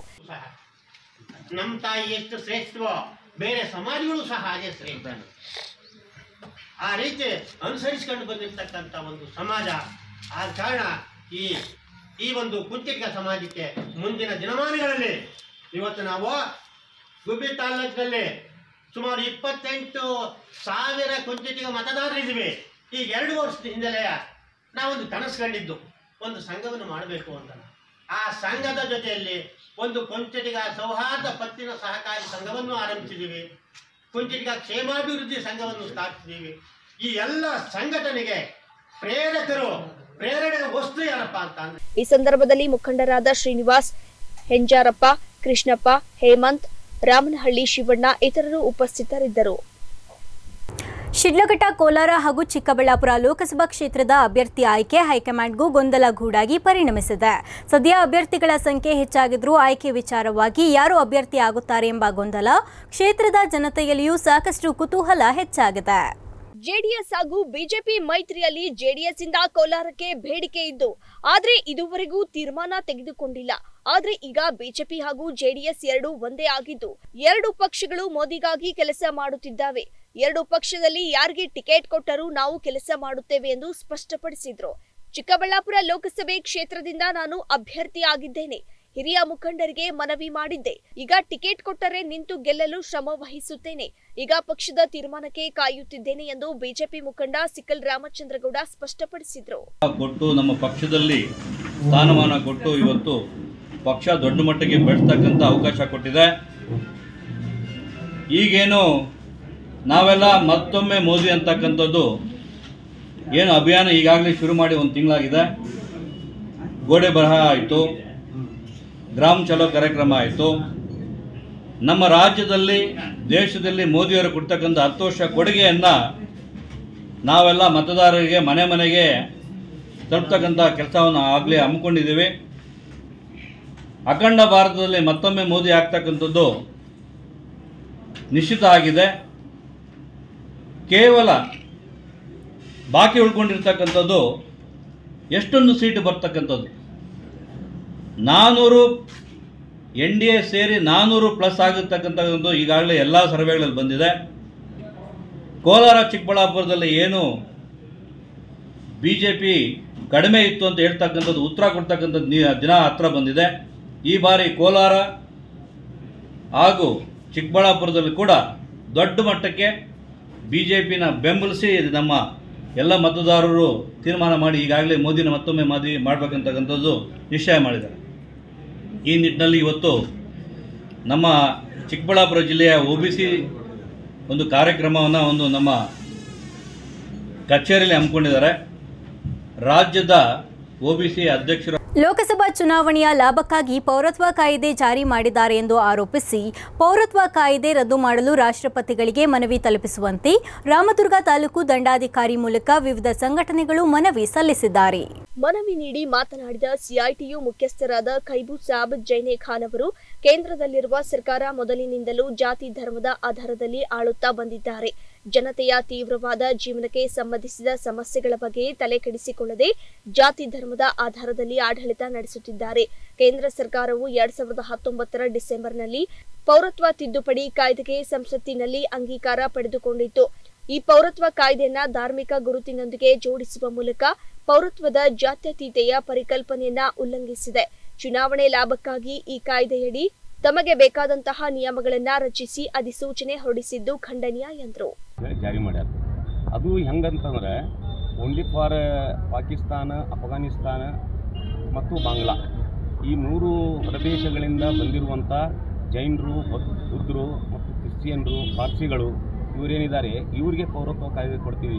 ನಮ್ಮ ತಾಯಿ ಎಷ್ಟು ಶ್ರೇಷ್ಠವೋ ಬೇರೆ ಸಮಾಜಗಳು ಸಹ ಹಾಗೆ ಶ್ರೇಷ್ಠ. ಆ ರೀತಿ ಅನುಸರಿಸಿಕೊಂಡು ಬಂದಿರತಕ್ಕಂಥ ಒಂದು ಸಮಾಜ. ಆದ ಕಾರಣ ಈ ಒಂದು ಕುಂಚಿಟಿಗ ಸಮಾಜಕ್ಕೆ ಮುಂದಿನ ದಿನಮಾನಗಳಲ್ಲಿ ಇವತ್ತು ನಾವು ಗುಬ್ಬಿ ತಾಲೂಕಿನಲ್ಲಿ ಸುಮಾರು 28,000 ಕುಂಚಿಟಿಗ ಮತದಾರರಿದ್ದೀವಿ. ಈಗ 2 ವರ್ಷದ ಹಿಂದೆಲೆಯ ನಾವೊಂದು ಕನಸು ಕಂಡಿದ್ದು ಒಂದು ಸಂಘವನ್ನು ಮಾಡಬೇಕು ಅಂತ. ಆ ಸಂಘದ ಜೊತೆಯಲ್ಲಿ ಒಂದು ಕುಂಚಿಟಿಗ ಸೌಹಾರ್ದ ಪತ್ತಿನ ಸಹಕಾರಿ ಸಂಘವನ್ನು ಆರಂಭಿಸಿದ್ದೀವಿ. ಕುಂಚಿಟಿಗ ಕ್ಷೇಮಾಭಿವೃದ್ಧಿ ಸಂಘವನ್ನು ಸ್ಥಾಪಿಸಿದ್ದೀವಿ. ಈ ಎಲ್ಲ ಸಂಘಟನೆಗೆ ಪ್ರೇರಣೆ ವಸ್ತು ಏನಪ್ಪ ಅಂತ. ಈ ಸಂದರ್ಭದಲ್ಲಿ ಮುಖಂಡರಾದ ಶ್ರೀನಿವಾಸ್, ಹೆಂಜಾರಪ್ಪ, ಕೃಷ್ಣಪ್ಪ, ಹೇಮಂತ್, ರಾಮನಹಳ್ಳಿ ಶಿವಣ್ಣ ಇತರರು ಉಪಸ್ಥಿತರಿದ್ದರು. ಶಿಡ್ಲಘಟ್ಟ, ಕೋಲಾರ ಹಾಗೂ ಚಿಕ್ಕಬಳ್ಳಾಪುರ ಲೋಕಸಭಾ ಕ್ಷೇತ್ರದ ಅಭ್ಯರ್ಥಿ ಆಯ್ಕೆ ಹೈಕಮಾಂಡ್ಗೂ ಗೊಂದಲ ಗೂಡಾಗಿ ಪರಿಣಮಿಸಿದೆ. ಸದ್ಯ ಅಭ್ಯರ್ಥಿಗಳ ಸಂಖ್ಯೆ ಹೆಚ್ಚಾಗಿದ್ರೂ ಆಯ್ಕೆ ವಿಚಾರವಾಗಿ ಯಾರು ಅಭ್ಯರ್ಥಿ ಆಗುತ್ತಾರೆ ಎಂಬ ಗೊಂದಲ ಕ್ಷೇತ್ರದ ಜನತೆಯಲ್ಲಿಯೂ ಸಾಕಷ್ಟು ಕುತೂಹಲ ಹೆಚ್ಚಾಗಿದೆ. ಜೆಡಿಎಸ್ ಹಾಗೂ ಬಿಜೆಪಿ ಮೈತ್ರಿಯಲ್ಲಿ ಜೆಡಿಎಸ್ ಇಂದ ಕೋಲಾರಕ್ಕೆ ಬೇಡಿಕೆ ಇದ್ದು, ಆದರೆ ಇದುವರೆಗೂ ತೀರ್ಮಾನ ತೆಗೆದುಕೊಂಡಿಲ್ಲ. ಆದ್ರೆ ಈಗ ಬಿಜೆಪಿ ಹಾಗೂ ಜೆಡಿಎಸ್ ಎರಡೂ ಒಂದೇ ಆಗಿದ್ದು ಎರಡು ಪಕ್ಷಗಳು ಮೋದಿಗಾಗಿ ಕೆಲಸ ಮಾಡುತ್ತಿದ್ದಾವೆ. ಎರಡು ಪಕ್ಷದಲ್ಲಿ ಯಾರಿಗೆ ಟಿಕೆಟ್ ಕೊಟ್ಟರೂ ನಾವು ಕೆಲಸ ಮಾಡುತ್ತೇವೆ ಎಂದು ಸ್ಪಷ್ಟಪಡಿಸಿದ್ರು. ಚಿಕ್ಕಬಳ್ಳಾಪುರ ಲೋಕಸಭೆ ಕ್ಷೇತ್ರದಿಂದ ನಾನು ಅಭ್ಯರ್ಥಿಯಾಗಿದ್ದೇನೆ. ಹಿರಿಯ ಮುಖಂಡರಿಗೆ ಮನವಿ ಮಾಡಿದ್ದೆ. ಈಗ ಟಿಕೆಟ್ ಕೊಟ್ಟರೆ ನಿಂತು ಗೆಲ್ಲಲು ಶ್ರಮ ವಹಿಸುತ್ತೇನೆ. ಈಗ ಪಕ್ಷದ ತೀರ್ಮಾನಕ್ಕೆ ಕಾಯುತ್ತಿದ್ದೇನೆ ಎಂದು ಬಿಜೆಪಿ ಮುಖಂಡ ಸಿಕ್ಕಲ್ ರಾಮಚಂದ್ರಗೌಡ ಸ್ಪಷ್ಟಪಡಿಸಿದರು. ಕೊಟ್ಟು ನಮ್ಮ ಪಕ್ಷದಲ್ಲಿ ಸ್ಥಾನಮಾನ ಕೊಟ್ಟು ಇವತ್ತು ಪಕ್ಷ ದೊಡ್ಡ ಮಟ್ಟಿಗೆ ಬೆಳೆಸ್ತಕ್ಕಂಥ ಅವಕಾಶ ಕೊಟ್ಟಿದೆ. ಈಗೇನು ನಾವೆಲ್ಲ ಮತ್ತೊಮ್ಮೆ ಮೋದಿ ಅಂತಕ್ಕಂಥದ್ದು ಏನು ಅಭಿಯಾನ ಈಗಾಗಲೇ ಶುರು ಮಾಡಿ ಒಂದು ತಿಂಗಳಾಗಿದೆ. ಗೋಡೆ ಬರಹ ಆಯಿತು, ಗ್ರಾಮ ಚಲೋ ಕಾರ್ಯಕ್ರಮ ಆಯಿತು. ನಮ್ಮ ರಾಜ್ಯದಲ್ಲಿ ದೇಶದಲ್ಲಿ ಮೋದಿಯವರು ಕೊಡ್ತಕ್ಕಂಥ 10 ವರ್ಷ ಕೊಡುಗೆಯನ್ನು ನಾವೆಲ್ಲ ಮತದಾರರಿಗೆ ಮನೆ ಮನೆಗೆ ತಲುಪ್ತಕ್ಕಂಥ ಕೆಲಸವನ್ನು ಆಗಲೇ ಹಮ್ಮಿಕೊಂಡಿದ್ದೀವಿ. ಅಖಂಡ ಭಾರತದಲ್ಲಿ ಮತ್ತೊಮ್ಮೆ ಮೋದಿ ಆಗ್ತಕ್ಕಂಥದ್ದು ನಿಶ್ಚಿತ ಆಗಿದೆ. ಕೇವಲ ಬಾಕಿ ಉಳ್ಕೊಂಡಿರ್ತಕ್ಕಂಥದ್ದು ಎಷ್ಟೊಂದು ಸೀಟು ಬರ್ತಕ್ಕಂಥದ್ದು 400 NDA ಸೇರಿ 400+ ಆಗಿರ್ತಕ್ಕಂಥದ್ದು ಈಗಾಗಲೇ ಎಲ್ಲ ಸರ್ವೆಗಳಲ್ಲಿ ಬಂದಿದೆ. ಕೋಲಾರ ಚಿಕ್ಕಬಳ್ಳಾಪುರದಲ್ಲಿ ಏನು BJP ಕಡಿಮೆ ಇತ್ತು ಅಂತ ಹೇಳ್ತಕ್ಕಂಥದ್ದು ಉತ್ತರ ಕೊಡ್ತಕ್ಕಂಥದ್ದು ದಿನ ಹತ್ರ ಬಂದಿದೆ. ಈ ಬಾರಿ ಕೋಲಾರ ಹಾಗೂ ಚಿಕ್ಕಬಳ್ಳಾಪುರದಲ್ಲಿ ಕೂಡ ದೊಡ್ಡ ಮಟ್ಟಕ್ಕೆ BJPನ ಬೆಂಬಲಿಸಿ ನಮ್ಮ ಎಲ್ಲ ಮತದಾರರು ತೀರ್ಮಾನ ಮಾಡಿ ಈಗಾಗಲೇ ಮೋದಿನ ಮತ್ತೊಮ್ಮೆ ಮಾಡಬೇಕಂತಕ್ಕಂಥದ್ದು ನಿಶ್ಚಯ ಮಾಡಿದ್ದಾರೆ. ಈ ನಿಟ್ಟಿನಲ್ಲಿ ಇವತ್ತು ನಮ್ಮ ಚಿಕ್ಕಬಳ್ಳಾಪುರ ಜಿಲ್ಲೆಯ OBC ಒಂದು ಕಾರ್ಯಕ್ರಮವನ್ನು ನಮ್ಮ ಕಚೇರಿಯಲ್ಲಿ ಹಮ್ಮಿಕೊಂಡಿದ್ದಾರೆ. ರಾಜ್ಯದ OBC ಅಧ್ಯಕ್ಷರು ಲೋಕಸಭಾ ಚುನಾವಣೆಯ ಲಾಭಕ್ಕಾಗಿ ಪೌರತ್ವ ಕಾಯ್ದೆ ಜಾರಿ ಮಾಡಿದ್ದಾರೆ ಎಂದು ಆರೋಪಿಸಿ ಪೌರತ್ವ ಕಾಯ್ದೆ ರದ್ದು ಮಾಡಲು ರಾಷ್ಟ್ರಪತಿಗಳಿಗೆ ಮನವಿ ತಲುಪಿಸುವಂತೆ ರಾಮದುರ್ಗ ತಾಲೂಕು ದಂಡಾಧಿಕಾರಿ ಮೂಲಕ ವಿವಿಧ ಸಂಘಟನೆಗಳು ಮನವಿ ಸಲ್ಲಿಸಿದ್ದಾರೆ. ಮನವಿ ನೀಡಿ ಮಾತನಾಡಿದ CITU ಮುಖ್ಯಸ್ಥರಾದ ಖೈಬೂಸಾಬ್ ಜೈನೆ ಖಾನ್ ಅವರು ಕೇಂದ್ರದಲ್ಲಿರುವ ಸರ್ಕಾರ ಮೊದಲಿನಿಂದಲೂ ಜಾತಿ ಧರ್ಮದ ಆಧಾರದಲ್ಲಿ ಆಳುತ್ತಾ ಬಂದಿದ್ದಾರೆ. ಜನತೆಯ ತೀವ್ರವಾದ ಜೀವನಕ್ಕೆ ಸಂಬಂಧಿಸಿದ ಸಮಸ್ಯೆಗಳ ಬಗ್ಗೆ ತಲೆಕೆಡಿಸಿಕೊಳ್ಳದೆ ಜಾತಿ ಧರ್ಮದ ಆಧಾರದಲ್ಲಿ ಆಡಳಿತ ನಡೆಸುತ್ತಿದ್ದಾರೆ. ಕೇಂದ್ರ ಸರ್ಕಾರವು 2019 ಡಿಸೆಂಬರ್ನಲ್ಲಿ ಪೌರತ್ವ ತಿದ್ದುಪಡಿ ಕಾಯ್ದೆಗೆ ಸಂಸತ್ತಿನಲ್ಲಿ ಅಂಗೀಕಾರ ಪಡೆದುಕೊಂಡಿತ್ತು. ಈ ಪೌರತ್ವ ಕಾಯ್ದೆಯನ್ನ ಧಾರ್ಮಿಕ ಗುರುತಿನೊಂದಿಗೆ ಜೋಡಿಸುವ ಮೂಲಕ ಪೌರತ್ವದ ಜಾತ್ಯತೀತೆಯ ಪರಿಕಲ್ಪನೆಯನ್ನ ಉಲ್ಲಂಘಿಸಿದೆ. ಚುನಾವಣೆ ಲಾಭಕ್ಕಾಗಿ ಈ ಕಾಯ್ದೆಯಡಿ ತಮಗೆ ಬೇಕಾದಂತಹ ನಿಯಮಗಳನ್ನ ರಚಿಸಿ ಅಧಿಸೂಚನೆ ಹೊರಡಿಸಿದ್ದು ಖಂಡನೀಯ ಎಂದರು. ಜಾರಿ ಮಾಡ್ಯಾರ. ಅದು ಹೆಂಗಂತಂದ್ರೆ ಓನ್ಲಿ ಫಾರ್ ಪಾಕಿಸ್ತಾನ, ಅಫ್ಘಾನಿಸ್ತಾನ ಮತ್ತು ಬಾಂಗ್ಲಾ ಈ 3 ಪ್ರದೇಶಗಳಿಂದ ಬಂದಿರುವಂಥ ಜೈನರು, ಬುದ್ಧರು ಮತ್ತು ಕ್ರಿಶ್ಚಿಯನ್ರು, ಪಾರ್ಸಿಗಳು ಇವರೇನಿದ್ದಾರೆ ಇವರಿಗೆ ಪೌರತ್ವ ಕಾಯ್ದೆ ಕೊಡ್ತೀವಿ.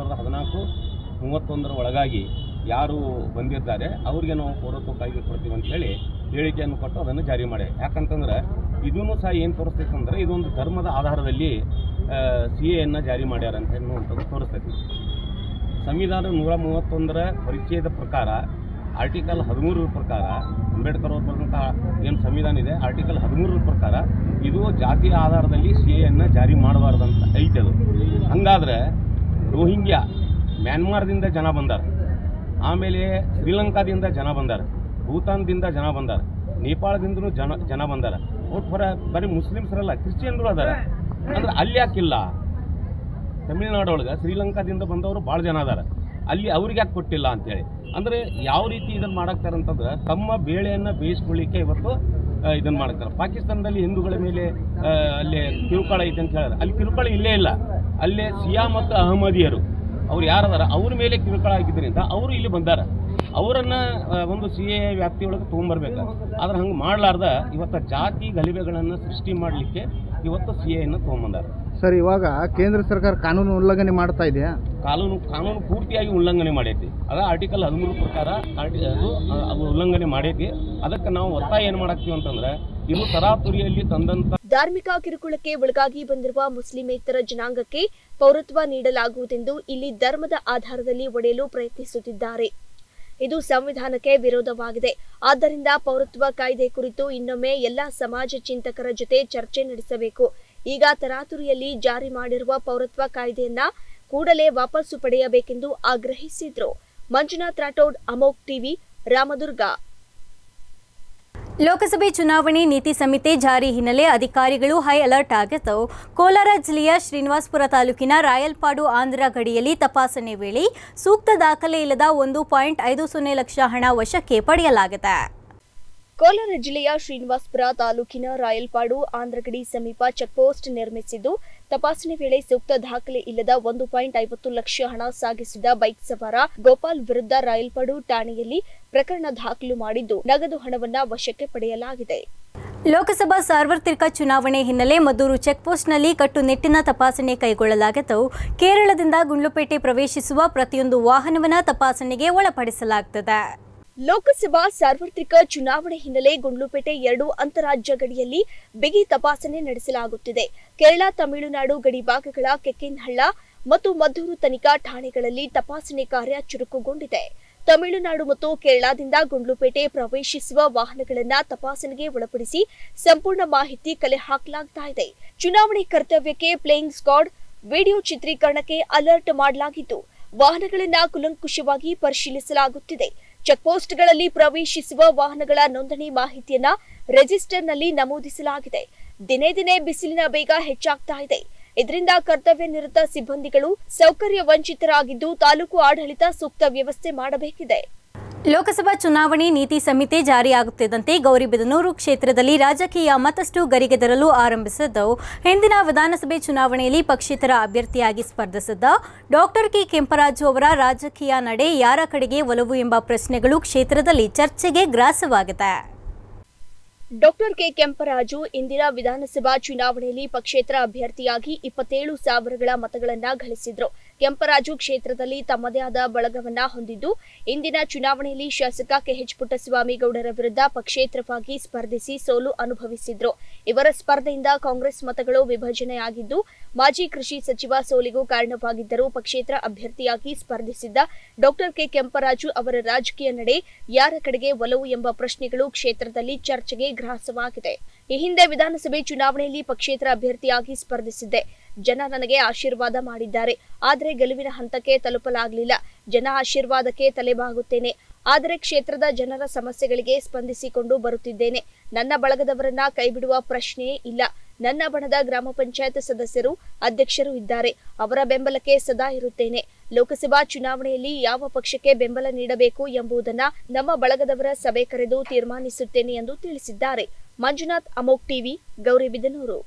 2014-31 ಒಳಗಾಗಿ ಯಾರು ಬಂದಿದ್ದಾರೆ ಅವರಿಗೆ ನಾವು ಪೌರತ್ವ ಕಾಯ್ದೆ ಕೊಡ್ತೀವಿ ಅಂತ ಹೇಳಿ ಹೇಳಿಕೆಯನ್ನು ಕೊಟ್ಟು ಅದನ್ನು ಜಾರಿ ಮಾಡಿ. ಯಾಕಂತಂದ್ರೆ ಇದನ್ನು ಸಹ ಏನು ತೋರಿಸ್ತೈತೆ ಅಂದರೆ ಇದೊಂದು ಧರ್ಮದ ಆಧಾರದಲ್ಲಿ CAಯನ್ನು ಜಾರಿ ಮಾಡ್ಯಾರ ಅಂತ ಅನ್ನುವಂಥದ್ದು ತೋರಿಸ್ತೈತಿ. ಸಂವಿಧಾನ 131 ಪರಿಚಯದ ಪ್ರಕಾರ ಆರ್ಟಿಕಲ್ 13 ಪ್ರಕಾರ ಅಂಬೇಡ್ಕರ್ ಅವರು ಬರೆದಂಥ ಏನು ಸಂವಿಧಾನ ಇದೆ ಆರ್ಟಿಕಲ್ 13 ಪ್ರಕಾರ ಇದು ಜಾತಿಯ ಆಧಾರದಲ್ಲಿ CAಯನ್ನು ಜಾರಿ ಮಾಡಬಾರ್ದಂತ ಐತೆ. ಅದು ಹಂಗಾದ್ರೆ ರೋಹಿಂಗ್ಯಾ ಮ್ಯಾನ್ಮಾರ್ದಿಂದ ಜನ ಬಂದಾರ, ಆಮೇಲೆ ಶ್ರೀಲಂಕಾದಿಂದ ಜನ ಬಂದಾರ, ಭೂತಾನ್ದಿಂದ ಜನ ಬಂದಾರ, ನೇಪಾಳದಿಂದನೂ ಜನ ಬಂದಾರ. ಒಟ್ಟು ಬರೀ ಮುಸ್ಲಿಮ್ಸರಲ್ಲ ಕ್ರಿಶ್ಚಿಯನ್ರು ಅದಾರ. ಅಂದ್ರೆ ಅಲ್ಲಿ ಯಾಕಿಲ್ಲ? ತಮಿಳುನಾಡೊಳಗೆ ಶ್ರೀಲಂಕಾದಿಂದ ಬಂದವರು ಭಾಳ ಜನ ಅದಾರ, ಅಲ್ಲಿ ಅವ್ರಿಗೆ ಯಾಕೆ ಕೊಟ್ಟಿಲ್ಲ ಅಂತೇಳಿ. ಅಂದರೆ ಯಾವ ರೀತಿ ಇದನ್ನು ಮಾಡಾಕ್ತಾರೆ ಅಂತಂದ್ರೆ ತಮ್ಮ ಬೇಳೆಯನ್ನು ಬೇಯಿಸ್ಕೊಳ್ಳಿಕ್ಕೆ ಇವತ್ತು ಇದನ್ನು ಮಾಡ್ತಾರೆ. ಪಾಕಿಸ್ತಾನದಲ್ಲಿ ಹಿಂದೂಗಳ ಮೇಲೆ ಅಲ್ಲಿ ಕಿರುಕುಳ ಐತೆ ಅಂತ ಹೇಳಿದ್ರೆ ಅಲ್ಲಿ ಕಿರುಕುಳ ಇಲ್ಲೇ ಇಲ್ಲ. ಅಲ್ಲೇ ಸಿಯಾ ಮತ್ತು ಅಹಮದಿಯರು ಅವ್ರು ಯಾರದಾರ ಅವ್ರ ಮೇಲೆ ಕಿರುಕುಳ ಆಗಿದ್ದರಿಂದ ಅವರು ಇಲ್ಲಿ ಬಂದಾರ. ಅವರನ್ನು ಒಂದು CA ವ್ಯಾಪ್ತಿಯೊಳಗೆ ತೊಗೊಂಬರ್ಬೇಕು. ಆದ್ರೆ ಹಂಗೆ ಮಾಡಲಾರ್ದ ಇವತ್ತು ಜಾತಿ ಗಲಿಭೆಗಳನ್ನು ಸೃಷ್ಟಿ ಮಾಡಲಿಕ್ಕೆ ಇವತ್ತು CAಯನ್ನು ತೊಗೊಂಬಂದಾರ. ಸರ್, ಇವಾಗ ಕೇಂದ್ರ ಸರ್ಕಾರ ಕಾನೂನು ಉಲ್ಲಂಘನೆ ಮಾಡ್ತಾ ಇದೆಯಾ? ಕಾನೂನು ಪೂರ್ತಿಯಾಗಿ ಉಲ್ಲಂಘನೆ ಮಾಡೈತಿ. ಅದ ಆರ್ಟಿಕಲ್ 13 ಪ್ರಕಾರ ಅದು ಉಲ್ಲಂಘನೆ ಮಾಡೈತಿ. ಅದಕ್ಕೆ ನಾವು ಒತ್ತಾಯ ಏನು ಮಾಡಾಕ್ತೀವಿ ಅಂತಂದ್ರೆ ಇದು ತರಾತುರಿಯಲ್ಲಿ ತಂದಂತ ಧಾರ್ಮಿಕ ಕಿರುಕುಳಕ್ಕೆ ಒಳಗಾಗಿ ಬಂದಿರುವ ಮುಸ್ಲಿಮೇತರ ಜನಾಂಗಕ್ಕೆ ಪೌರತ್ವ ನೀಡಲಾಗುವುದೆಂದು ಇಲ್ಲಿ ಧರ್ಮದ ಆಧಾರದಲ್ಲಿ ಒಡೆಯಲು ಪ್ರಯತ್ನಿಸುತ್ತಿದ್ದಾರೆ. ಇದು ಸಂವಿಧಾನಕ್ಕೆ ವಿರೋಧವಾಗಿದೆ. ಆದ್ದರಿಂದ ಪೌರತ್ವ ಕಾಯ್ದೆ ಕುರಿತು ಇನ್ನೊಮ್ಮೆ ಎಲ್ಲಾ ಸಮಾಜ ಚಿಂತಕರ ಜೊತೆ ಚರ್ಚೆ ನಡೆಸಬೇಕು. ಈಗ ತರಾತುರಿಯಲ್ಲಿ ಜಾರಿ ಮಾಡಿರುವ ಪೌರತ್ವ ಕಾಯ್ದೆಯನ್ನ ಕೂಡಲೇ ವಾಪಸ್ಸು ಪಡೆಯಬೇಕೆಂದು ಆಗ್ರಹಿಸಿದ್ರು. ಮಂಜುನಾಥ್ ರಾಠೋಡ್, ಅಮೋಕ್ ಟಿವಿ, ರಾಮದುರ್ಗ. ಲೋಕಸಭೆ ಚುನಾವಣೆ ನೀತಿ ಸಂಹಿತೆ ಜಾರಿ ಹಿನ್ನೆಲೆ ಅಧಿಕಾರಿಗಳು ಹೈ ಅಲರ್ಟ್ ಆಗಿದ್ದು, ಕೋಲಾರ ಜಿಲ್ಲೆಯ ಶ್ರೀನಿವಾಸಪುರ ತಾಲೂಕಿನ ರಾಯಲ್ಪಾಡು ಆಂಧ್ರ ಗಡಿಯಲ್ಲಿ ತಪಾಸಣೆ ವೇಳೆ ಸೂಕ್ತ ದಾಖಲೆ ಇಲ್ಲದ 1.50 ಲಕ್ಷ ಹಣ ವಶಕ್ಕೆ ಪಡೆಯಲಾಗಿದೆ. ಕೋಲಾರ ಜಿಲ್ಲೆಯ ಶ್ರೀನಿವಾಸಪುರ ತಾಲೂಕಿನ ರಾಯಲ್ಪಾಡು ಆಂಧ್ರಗಡಿ ಸಮೀಪ ಚೆಕ್ಪೋಸ್ಟ್ ನಿರ್ಮಿಸಿದ್ದು, ತಪಾಸಣೆ ವೇಳೆ ಸೂಕ್ತ ದಾಖಲೆ ಇಲ್ಲದ 1.50 ಲಕ್ಷ ಹಣ ಸಾಗಿಸಿದ ಬೈಕ್ ಸವಾರ ಗೋಪಾಲ್ ವಿರುದ್ಧ ರಾಯಲ್ಪಾಡು ಠಾಣೆಯಲ್ಲಿ ಪ್ರಕರಣ ದಾಖಲು ಮಾಡಿದ್ದು, ನಗದು ಹಣವನ್ನು ವಶಕ್ಕೆ ಪಡೆಯಲಾಗಿದೆ. ಲೋಕಸಭಾ ಸಾರ್ವತ್ರಿಕ ಚುನಾವಣೆ ಹಿನ್ನೆಲೆ ಮದ್ದೂರು ಚೆಕ್ಪೋಸ್ಟ್ನಲ್ಲಿ ಕಟ್ಟುನಿಟ್ಟಿನ ತಪಾಸಣೆ ಕೈಗೊಳ್ಳಲಾಗಿದ್ದು, ಕೇರಳದಿಂದ ಗುಂಡ್ಲುಪೇಟೆ ಪ್ರವೇಶಿಸುವ ಪ್ರತಿಯೊಂದು ವಾಹನವನ್ನು ತಪಾಸಣೆಗೆ ಒಳಪಡಿಸಲಾಗುತ್ತದೆ. ಲೋಕಸಭಾ ಸಾರ್ವತ್ರಿಕ ಚುನಾವಣೆ ಹಿನ್ನೆಲೆ ಗುಂಡ್ಲುಪೇಟೆ 2 ಅಂತಾರಾಜ್ಯ ಗಡಿಯಲ್ಲಿ ಬಿಗಿ ತಪಾಸಣೆ ನಡೆಸಲಾಗುತ್ತಿದೆ. ಕೇರಳ ತಮಿಳುನಾಡು ಗಡಿ ಭಾಗಗಳ ಕೆಕ್ಕೆನಹಳ್ಳ ಮತ್ತು ಮದ್ದೂರು ತನಿಖಾ ಠಾಣೆಗಳಲ್ಲಿ ತಪಾಸಣೆ ಕಾರ್ಯ ಚುರುಕುಗೊಂಡಿದೆ. ತಮಿಳುನಾಡು ಮತ್ತು ಕೇರಳದಿಂದ ಗುಂಡ್ಲುಪೇಟೆ ಪ್ರವೇಶಿಸುವ ವಾಹನಗಳನ್ನು ತಪಾಸಣೆಗೆ ಒಳಪಡಿಸಿ ಸಂಪೂರ್ಣ ಮಾಹಿತಿ ಕಲೆ ಹಾಕಲಾಗ್ತಾ ಇದೆ. ಚುನಾವಣೆ ಕರ್ತವ್ಯಕ್ಕೆ ಪ್ಲೇಯಿಂಗ್ ಸ್ಕ್ವಾಡ್, ವಿಡಿಯೋ ಚಿತ್ರೀಕರಣಕ್ಕೆ ಅಲರ್ಟ್ ಮಾಡಲಾಗಿದ್ದು, ವಾಹನಗಳನ್ನು ಕೂಲಂಕುಷವಾಗಿ ಪರಿಶೀಲಿಸಲಾಗುತ್ತಿದೆ. ಚೆಕ್ಪೋಸ್ಟ್ಗಳಲ್ಲಿ ಪ್ರವೇಶಿಸುವ ವಾಹನಗಳ ನೋಂದಣಿ ಮಾಹಿತಿಯನ್ನ ರಿಜಿಸ್ಟರ್ನಲ್ಲಿ ನಮೂದಿಸಲಾಗಿದೆ. ದಿನೇ ದಿನೇ ಬಿಸಿಲಿನ ಬೇಗ ಹೆಚ್ಚಾಗ್ತಾ ಇದೆ. ಇದರಿಂದ ಕರ್ತವ್ಯ ನಿರತ ಸಿಬ್ಬಂದಿಗಳು ಸೌಕರ್ಯ ವಂಚಿತರಾಗಿದ್ದು, ತಾಲೂಕು ಆಡಳಿತ ಸೂಕ್ತ ವ್ಯವಸ್ಥೆ ಮಾಡಬೇಕಿದೆ. ಲೋಕಸಭಾ ಚುನಾವಣೆ ನೀತಿ ಸಂಹಿತೆ ಜಾರಿಯಾಗುತ್ತಿದ್ದಂತೆ ಗೌರಿಬಿದನೂರು ಕ್ಷೇತ್ರದಲ್ಲಿ ರಾಜಕೀಯ ಮತ್ತಷ್ಟು ಗರಿಗೆದರಲು ಆರಂಭಿಸಿದ್ದು, ಹಿಂದಿನ ವಿಧಾನಸಭೆ ಚುನಾವಣೆಯಲ್ಲಿ ಪಕ್ಷೇತರ ಅಭ್ಯರ್ಥಿಯಾಗಿ ಸ್ಪರ್ಧಿಸಿದ್ದ ಡಾಕ್ಟರ್ ಕೆ ಕೆಂಪರಾಜು ಅವರ ರಾಜಕೀಯ ನಡೆ ಯಾರ ಕಡೆಗೆ ಒಲವು ಎಂಬ ಪ್ರಶ್ನೆಗಳು ಕ್ಷೇತ್ರದಲ್ಲಿ ಚರ್ಚೆಗೆ ಗ್ರಾಸವಾಗಿದೆ. ಡಾಕ್ಟರ್ ಕೆ ಕೆಂಪರಾಜು ಇಂದಿನ ವಿಧಾನಸಭಾ ಚುನಾವಣೆಯಲ್ಲಿ ಪಕ್ಷೇತರ ಅಭ್ಯರ್ಥಿಯಾಗಿ 27,000 ಮತಗಳನ್ನು ಗಳಿಸಿದ್ರು. ಕೆಂಪರಾಜು ಕ್ಷೇತ್ರದಲ್ಲಿ ತಮ್ಮದೇ ಆದ ಬಳಗವನ್ನ ಹೊಂದಿದ್ದು, ಇಂದಿನ ಚುನಾವಣೆಯಲ್ಲಿ ಶಾಸಕ ಕೆಎಚ್ ಪುಟ್ಟಸ್ವಾಮಿ ಗೌಡರ ವಿರುದ್ಧ ಪಕ್ಷೇತರವಾಗಿ ಸ್ಪರ್ಧಿಸಿ ಸೋಲು ಅನುಭವಿಸಿದ್ರು. ಇವರ ಸ್ಪರ್ಧೆಯಿಂದ ಕಾಂಗ್ರೆಸ್ ಮತಗಳು ವಿಭಜನೆಯಾಗಿದ್ದು, ಮಾಜಿ ಕೃಷಿ ಸಚಿವ ಸೋಲಿಗೂ ಕಾರಣವಾಗಿದ್ದರೂ ಪಕ್ಷೇತರ ಅಭ್ಯರ್ಥಿಯಾಗಿ ಸ್ಪರ್ಧಿಸಿದ್ದ ಡಾಕ್ಟರ್ ಕೆ ಕೆಂಪರಾಜು ಅವರ ರಾಜಕೀಯ ನಡೆ ಯಾರ ಕಡೆಗೆ ಒಲವು ಎಂಬ ಪ್ರಶ್ನೆಗಳು ಕ್ಷೇತ್ರದಲ್ಲಿ ಚರ್ಚೆಗೆ ಗ್ರಾಸವಾಗಿದೆ. ಈ ಹಿಂದೆ ವಿಧಾನಸಭೆ ಚುನಾವಣೆಯಲ್ಲಿ ಪಕ್ಷೇತರ ಅಭ್ಯರ್ಥಿಯಾಗಿ ಸ್ಪರ್ಧಿಸಿದ್ದೆ. ಜನ ನನಗೆ ಆಶೀರ್ವಾದ ಮಾಡಿದ್ದಾರೆ. ಆದರೆ ಗೆಲುವಿನ ಹಂತಕ್ಕೆ ತಲುಪಲಾಗಲಿಲ್ಲ. ಜನ ಆಶೀರ್ವಾದಕ್ಕೆ ತಲೆಬಾಗುತ್ತೇನೆ. ಆದರೆ ಕ್ಷೇತ್ರದ ಜನರ ಸಮಸ್ಯೆಗಳಿಗೆ ಸ್ಪಂದಿಸಿಕೊಂಡು ಬರುತ್ತಿದ್ದೇನೆ. ನನ್ನ ಬಳಗದವರನ್ನ ಕೈಬಿಡುವ ಪ್ರಶ್ನೆಯೇ ಇಲ್ಲ. ನನ್ನ ಬಣದ ಗ್ರಾಮ ಪಂಚಾಯತ್ ಸದಸ್ಯರು, ಅಧ್ಯಕ್ಷರು ಇದ್ದಾರೆ. ಅವರ ಬೆಂಬಲಕ್ಕೆ ಸದಾ ಇರುತ್ತೇನೆ. ಲೋಕಸಭಾ ಚುನಾವಣೆಯಲ್ಲಿ ಯಾವ ಪಕ್ಷಕ್ಕೆ ಬೆಂಬಲ ನೀಡಬೇಕು ಎಂಬುದನ್ನ ನಮ್ಮ ಬಳಗದವರ ಸಭೆ ಕರೆದು ತೀರ್ಮಾನಿಸುತ್ತೇನೆ ಎಂದು ತಿಳಿಸಿದ್ದಾರೆ. ಮಂಜುನಾಥ್, ಅಮೋಕ್ ಟಿವಿ, ಗೌರಿಬಿದನೂರು.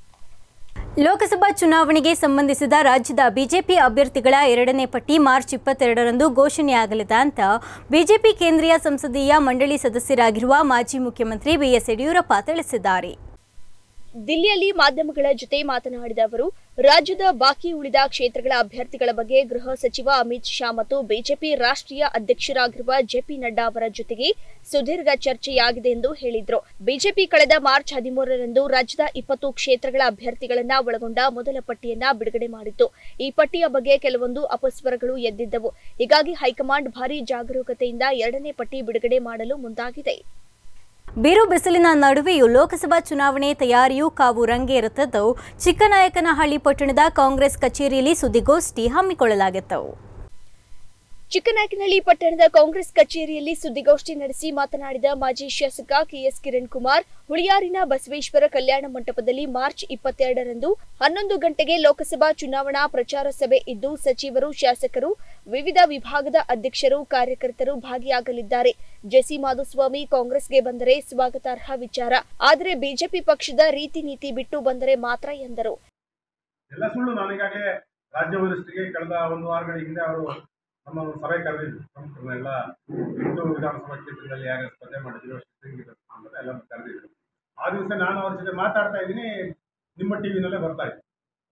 ಲೋಕಸಭಾ ಚುನಾವಣೆಗೆ ಸಂಬಂಧಿಸಿದ ರಾಜ್ಯದ ಬಿಜೆಪಿ ಅಭ್ಯರ್ಥಿಗಳ 2ನೇ ಪಟ್ಟಿ ಮಾರ್ಚ್ 22ರಂದು ಘೋಷಣೆಯಾಗಲಿದೆ ಅಂತ ಬಿಜೆಪಿ ಕೇಂದ್ರೀಯ ಸಂಸದೀಯ ಮಂಡಳಿ ಸದಸ್ಯರಾಗಿರುವ ಮಾಜಿ ಮುಖ್ಯಮಂತ್ರಿ ಬಿಎಸ್ ಯಡಿಯೂರಪ್ಪ ತಿಳಿಸಿದ್ದಾರೆ. ದಿಲ್ಲಿಯಲ್ಲಿ ಮಾಧ್ಯಮಗಳ ಜೊತೆ ಮಾತನಾಡಿದ ಅವರು, ರಾಜ್ಯದ ಬಾಕಿ ಉಳಿದ ಕ್ಷೇತ್ರಗಳ ಅಭ್ಯರ್ಥಿಗಳ ಬಗ್ಗೆ ಗೃಹ ಸಚಿವ ಅಮಿತ್ ಶಾ ಮತ್ತು ಬಿಜೆಪಿ ರಾಷ್ಟ್ರೀಯ ಅಧ್ಯಕ್ಷರಾಗಿರುವ ಜೆಪಿ ನಡ್ಡಾ ಅವರ ಜೊತೆಗೆ ಸುದೀರ್ಘ ಚರ್ಚೆಯಾಗಿದೆ ಎಂದು ಹೇಳಿದ್ರು. ಬಿಜೆಪಿ ಕಳೆದ ಮಾರ್ಚ್ 13ರಂದು ರಾಜ್ಯದ 20 ಕ್ಷೇತ್ರಗಳ ಅಭ್ಯರ್ಥಿಗಳನ್ನ ಒಳಗೊಂಡ ಮೊದಲ ಪಟ್ಟಿಯನ್ನ ಬಿಡುಗಡೆ ಮಾಡಿತ್ತು. ಈ ಪಟ್ಟಿಯ ಬಗ್ಗೆ ಕೆಲವೊಂದು ಅಪಸ್ವರಗಳು ಎದ್ದಿದ್ದವು. ಹೀಗಾಗಿ ಹೈಕಮಾಂಡ್ ಭಾರೀ ಜಾಗರೂಕತೆಯಿಂದ 2ನೇ ಪಟ್ಟಿ ಬಿಡುಗಡೆ ಮಾಡಲು ಮುಂದಾಗಿದೆ. ಬಿರು ಬಿಸಿಲಿನ ನಡುವೆಯೂ ಲೋಕಸಭಾ ಚುನಾವಣೆ ತಯಾರಿಯೂ ಕಾವು ರಂಗೇರುತ್ತಿದ್ದು, ಚಿಕ್ಕನಾಯಕನಹಳ್ಳಿ ಪಟ್ಟಣದ ಕಾಂಗ್ರೆಸ್ ಕಚೇರಿಯಲ್ಲಿ ಸುದ್ದಿಗೋಷ್ಠಿ ಹಮ್ಮಿಕೊಳ್ಳಲಾಗಿತ್ತು. ಚಿಕ್ಕನಾಯಕನಹಳ್ಳಿ ಪಟ್ಟಣದ ಕಾಂಗ್ರೆಸ್ ಕಚೇರಿಯಲ್ಲಿ ಸುದ್ದಿಗೋಷ್ಠಿ ನಡೆಸಿ ಮಾತನಾಡಿದ ಮಾಜಿ ಶಾಸಕ ಕೆಎಸ್ ಕಿರಣ್ ಕುಮಾರ್, ಹುಳಿಯಾರಿನ ಬಸವೇಶ್ವರ ಕಲ್ಯಾಣ ಮಂಟಪದಲ್ಲಿ ಮಾರ್ಚ್ 22ರಂದು 11 ಗಂಟೆಗೆ ಲೋಕಸಭಾ ಚುನಾವಣಾ ಪ್ರಚಾರ ಸಭೆ ಇದ್ದು, ಸಚಿವರು, ಶಾಸಕರು, ವಿವಿಧ ವಿಭಾಗದ ಅಧ್ಯಕ್ಷರು, ಕಾರ್ಯಕರ್ತರು ಭಾಗಿಯಾಗಲಿದ್ದಾರೆ. ಜೆಸಿ ಮಾಧುಸ್ವಾಮಿ ಕಾಂಗ್ರೆಸ್ಗೆ ಬಂದರೆ ಸ್ವಾಗತಾರ್ಹ ವಿಚಾರ. ಆದರೆ ಬಿಜೆಪಿ ಪಕ್ಷದ ರೀತಿ ನೀತಿ ಬಿಟ್ಟು ಬಂದರೆ ಮಾತ್ರ ಎಂದರು. ಎಲ್ಲ ಸುಳ್ಳು. ನಾನೀಗಾಗಲೇ ರಾಜ್ಯ ವರಿಷ್ಠರಿಗೆ ಕಳೆದ 1 ವಾರಗಳ ಹಿಂದೆ ಅವರು ನಮ್ಮ ಸಭೆ ಕರೆದಿದ್ರು. ಪ್ರಮುಖರನ್ನೆಲ್ಲ ಹಿಂದೂ ವಿಧಾನಸಭಾ ಕ್ಷೇತ್ರದಲ್ಲಿ ಯಾರು ಸ್ಪರ್ಧೆ ಮಾಡಿದ್ರು ಎಲ್ಲ ಕರೆದಿದ್ರು. ಆ ದಿವಸ ನಾನು ಅವ್ರ ಜೊತೆ ಮಾತಾಡ್ತಾ ಇದ್ದೀನಿ, ನಿಮ್ಮ ಟಿವಿನಲ್ಲೇ ಬರ್ತಾ ಇದ್ದೀನಿ.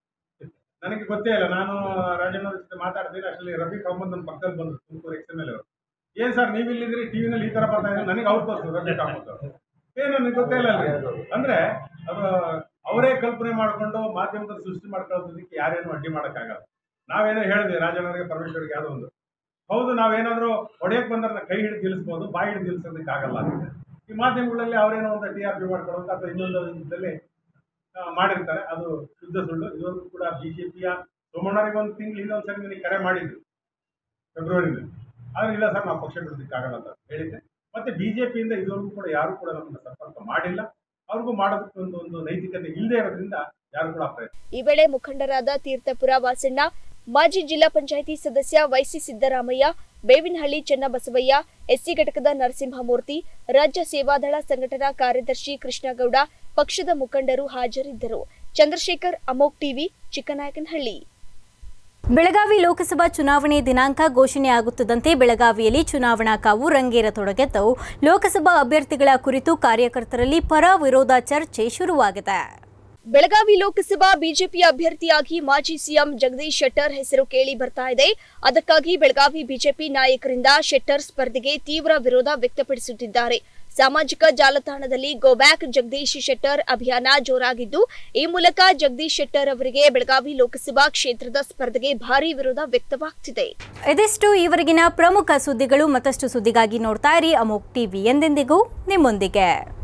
ನನಗೆ ಗೊತ್ತೇ ಇಲ್ಲ. ನಾನು ರಾಜಣ್ಣವ್ರ ಜೊತೆ ಮಾತಾಡ್ತೀನಿ, ಅಷ್ಟರಲ್ಲಿ ರಫೀಕ್ ಅಹಮದ್ ನನ್ನ ಪಕ್ಕದಲ್ಲಿ ಬಂದರು, ತುಮಕೂರು XML ಅವರು. ಏನ್ ಸರ್ ನೀವು ಇಲ್ಲಿದ್ರಿ, ಟಿವಿನಲ್ಲಿ ಈ ತರ ಬರ್ತಾ ಇದ್ದಾರೆ, ನನಗೆ ಅವ್ರು ತೋರಿಸಿದ್ರು ರಫೀಕ್ ಅಹಮದ್ ಅವರು. ನನಗೆ ಗೊತ್ತೇ ಇಲ್ಲ ಅಂದ್ರೆ ಅದು ಅವರೇ ಕಲ್ಪನೆ ಮಾಡಿಕೊಂಡು ಮಾಧ್ಯಮದಲ್ಲಿ ಸೃಷ್ಟಿ ಮಾಡ್ಕೊಳ್ಳೋದಕ್ಕೆ ಯಾರೇನು ಅಡ್ಡಿ ಮಾಡೋಕ್ಕಾಗಲ್ಲ. ನಾವೇನೋ ಹೇಳಿದ್ವಿ ರಾಜಣ್ಣವರಿಗೆ, ಪರಮೇಶ್ವರಿಗೆ ಯಾವುದೋ ಒಂದು, ಹೌದು ನಾವೇನಾದರೂ ಹೊಡೆಯಕ್ಕೆ ಬಂದ್ರೆ ಕೈ ಹಿಡಿದು ನಿಲ್ಲಿಸ್ಬೋದು, ಬಾಯಿ ಹಿಡಿದು ನಿಲ್ಲಿಸೋದಕ್ಕೆ ಆಗಲ್ಲ. ಈ ಮಾಧ್ಯಮಗಳಲ್ಲಿ ಅವರೇನೋ ಒಂದು TRP ಮಾಡ್ಕೊಳ್ಳೋದು ಅಥವಾ ಇನ್ನೊಂದು ಇದರಲ್ಲಿ ಮಾಡಿರ್ತಾರೆ. ಅದು ಶುದ್ಧ ಸುಳ್ಳು. ಇವತ್ತು ಕೂಡ ಬಿಜೆಪಿಯ ಸೋಮಣ್ಣರಿಗೆ 1 ತಿಂಗಳು ಹಿಂದೆ ಒಂದ್ಸರಿ ನನಗೆ ಕರೆ ಮಾಡಿದ್ರು ಫೆಬ್ರವರಿನಲ್ಲಿ. ಆದರೆ ಇಲ್ಲ ಸರ್ ನಾವು ಪಕ್ಷ ಬಿಡೋದಕ್ಕಾಗಲ್ಲ ಅಂತ ಹೇಳಿದ್ದೆ. ಮತ್ತೆ ಬಿಜೆಪಿಯಿಂದ ಇದುವರೆಗೂ ಕೂಡ ಯಾರು ಕೂಡ ನಮ್ಮನ್ನ ಸಂಪರ್ಕ ಮಾಡಿಲ್ಲ. ಅವ್ರಿಗೂ ಮಾಡೋದಕ್ಕೆ ಒಂದು ನೈತಿಕತೆ ಇಲ್ಲದೆ ಇರೋದ್ರಿಂದ ಯಾರು ಕೂಡ ಪ್ರಯತ್ನ. ಈ ವೇಳೆ ಮುಖಂಡರಾದ ತೀರ್ಥಪುರ ವಾಸಣ್ಣ, ಮಾಜಿ ಜಿಲ್ಲಾ ಪಂಚಾಯಿತಿ ಸದಸ್ಯ ವೈಸಿ ಸಿದ್ದರಾಮಯ್ಯ, ಬೇವಿನಹಳ್ಳಿ ಚನ್ನಬಸವಯ್ಯ, ಎಸ್ಸಿ ಘಟಕದ ನರಸಿಂಹಮೂರ್ತಿ, ರಾಜ್ಯ ಸೇವಾದಳ ಸಂಘಟನಾ ಕಾರ್ಯದರ್ಶಿ ಕೃಷ್ಣಗೌಡ, ಪಕ್ಷದ ಮುಖಂಡರು ಹಾಜರಿದ್ದರು. ಚಂದ್ರಶೇಖರ್, ಅಮೋಕ್ ಟಿವಿ, ಚಿಕ್ಕನಾಯಕನಹಳ್ಳಿ. ಬೆಳಗಾವಿ ಲೋಕಸಭಾ ಚುನಾವಣೆ ದಿನಾಂಕ ಘೋಷಣೆ ಆಗುತ್ತಿದ್ದಂತೆ ಬೆಳಗಾವಿಯಲ್ಲಿ ಚುನಾವಣಾ ಕಾವು ರಂಗೇರತೊಡಗಿದ್ದು, ಲೋಕಸಭಾ ಅಭ್ಯರ್ಥಿಗಳ ಕುರಿತು ಕಾರ್ಯಕರ್ತರಲ್ಲಿ ಪರ ವಿರೋಧ ಚರ್ಚೆ ಶುರುವಾಗಿದೆ. ಬೆಳಗಾವಿ ಲೋಕಸಭಾ ಬಿಜೆಪಿ ಅಭ್ಯರ್ಥಿಯಾಗಿ ಮಾಜಿ ಸಿಎಂ ಜಗದೀಶ್ ಶೆಟ್ಟರ್ ಹೆಸರು ಕೇಳಿ ಬರ್ತಾ ಇದೆ. ಅದಕ್ಕಾಗಿ ಬೆಳಗಾವಿ ಬಿಜೆಪಿ ನಾಯಕರಿಂದ ಶೆಟ್ಟರ್ ಸ್ಪರ್ಧೆಗೆ ತೀವ್ರ ವಿರೋಧ ವ್ಯಕ್ತಪಡಿಸುತ್ತಿದ್ದಾರೆ. ಸಾಮಾಜಿಕ ಜಾಲತಾಣದಲ್ಲಿ ಗೋ ಬ್ಯಾಕ್ ಜಗದೀಶ್ ಶೆಟ್ಟರ್ ಅಭಿಯಾನ ಜೋರಾಗಿದ್ದು, ಈ ಮೂಲಕ ಜಗದೀಶ್ ಶೆಟ್ಟರ್ ಅವರಿಗೆ ಬೆಳಗಾವಿ ಲೋಕಸಭಾ ಕ್ಷೇತ್ರದ ಸ್ಪರ್ಧೆಗೆ ಭಾರೀ ವಿರೋಧ ವ್ಯಕ್ತವಾಗ್ತಿದೆ. ಇದಿಷ್ಟು ಈವರೆಗಿನ ಪ್ರಮುಖ ಸುದ್ದಿಗಳು. ಮತ್ತಷ್ಟು ಸುದ್ದಿಗಾಗಿ ನೋಡ್ತಾ ಇರಿ ಅಮೋಕ್ ಟಿವಿ, ಎಂದೆಂದಿಗೂ ನಿಮ್ಮೊಂದಿಗೆ.